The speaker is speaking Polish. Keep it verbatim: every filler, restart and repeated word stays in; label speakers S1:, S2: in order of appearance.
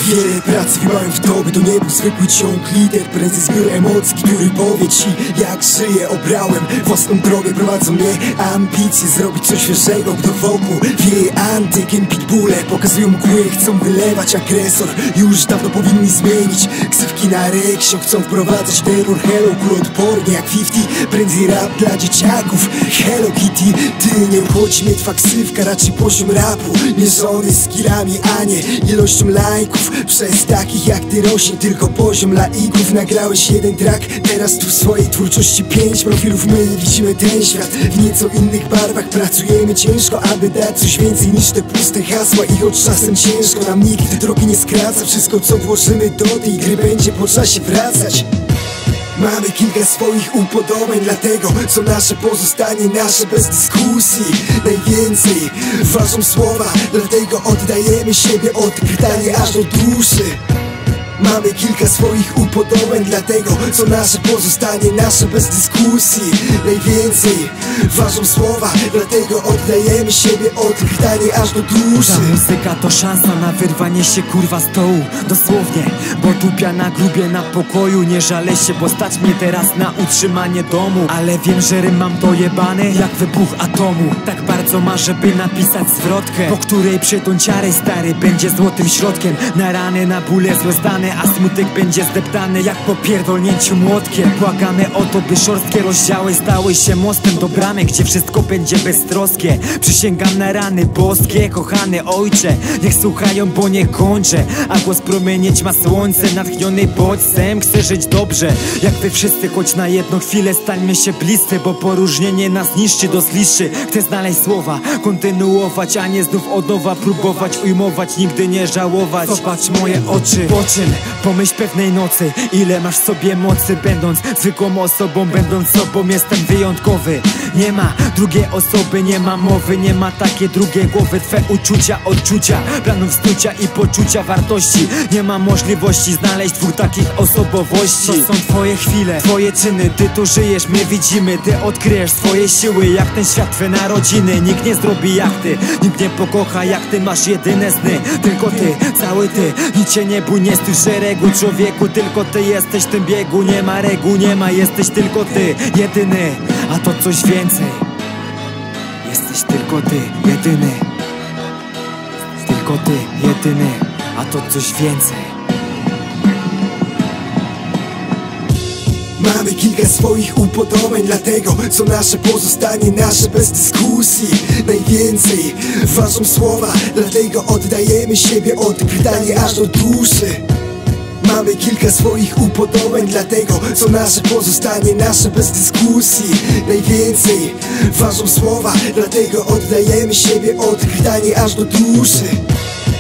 S1: Wiele pracy wymałem w tobie, to nie był zwykły ciąg lider. Prędzej zbiór emocji, który powie ci jak żyję. Obrałem własną drogę, prowadzą mnie ambicje zrobić coś świeżego, gdy wokół wieje antykiem. Pitbulle pokazują mgły, chcą wylewać agresor. Już dawno powinni zmienić ksywki na reksio. Chcą wprowadzać terror, hello, kulodpornie jak fifty. Prędzej rap dla dzieciaków, hello Kitty. Ty nie obchodzi mnie twa ksywka, raczej poziom rapu mierzony skillami, a nie ilością lajków. Przez takich jak ty rośnie tylko poziom laików. Nagrałeś jeden track, teraz tu w swojej twórczości pięć profilów. My widzimy ten świat w nieco innych barwach. Pracujemy ciężko, aby dać coś więcej niż te puste hasła. I choć czasem ciężko nam nigdy drogi nie skraca. Wszystko co włożymy do tej gry będzie po czasie wracać. Mamy kilka swoich upodobań, dlatego co nasze pozostanie nasze bez dyskusji. Najwięcej ważą słowa, dlatego oddajemy siebie odkrytanie aż do duszy. Mamy kilka swoich upodobań, dlatego co nasze pozostanie nasze bez dyskusji. Najwięcej ważą słowa, dlatego oddajemy siebie odkrytanie aż do duszy.
S2: Ta muzyka to szansa na wyrwanie się kurwa z dołu. Dosłownie, bo tupia na grubie na pokoju. Nie żalę się, bo stać mnie teraz na utrzymanie domu. Ale wiem, że rym mam dojebany jak wybuch atomu. Tak bardzo marzę, by napisać zwrotkę, po której przyjdą ciary, stary będzie złotym środkiem. Na rany, na bóle złe zdane, a smutek będzie zdeptany jak po pierdolnięciu młotkiem. Błagamy o to, by szorstkie rozdziały stały się mostem do bramy, gdzie wszystko będzie beztroskie. Przysięgam na rany boskie, kochany ojcze, niech słuchają, bo nie kończę. A głos promienieć ma słońce, natchniony bodźcem. Chcę żyć dobrze, jak wy wszyscy, choć na jedną chwilę stańmy się bliscy, bo poróżnienie nas niszczy do sliszy. Chcę znaleźć słowa, kontynuować, a nie znów od nowa próbować ujmować, nigdy nie żałować. Popatrz moje oczy, po czym pomyśl pewnej nocy, ile masz w sobie mocy. Będąc zwykłą osobą, będąc sobą, jestem wyjątkowy. Nie ma drugiej osoby, nie ma mowy, nie ma takiej drugiej głowy. Twe uczucia, odczucia, planów snucia i poczucia wartości. Nie ma możliwości znaleźć dwóch takich osobowości. To są twoje chwile, twoje czyny, ty tu żyjesz, my widzimy. Ty odkryjesz swoje siły, jak ten świat, twe narodziny. Nikt nie zrobi jak ty, nikt nie pokocha jak ty. Masz jedyne sny, tylko ty, cały ty. Nic cię nie bój, nie stój w szeregu, człowieku, tylko ty jesteś w tym biegu. Nie ma reguł, nie ma, jesteś tylko ty, jedyny, a to coś więcej. Jesteś tylko ty, jedyny. Tylko ty, jedyny, a to coś więcej.
S1: Mamy kilka swoich upodobań, dlatego co nasze pozostanie nasze bez dyskusji. Najwięcej ważą słowa, dlatego oddajemy siebie odkrytanie aż do duszy. Mamy kilka swoich upodobań, dlatego co nasze pozostanie nasze bez dyskusji. Najwięcej ważą słowa, dlatego oddajemy siebie odkrytanie aż do duszy.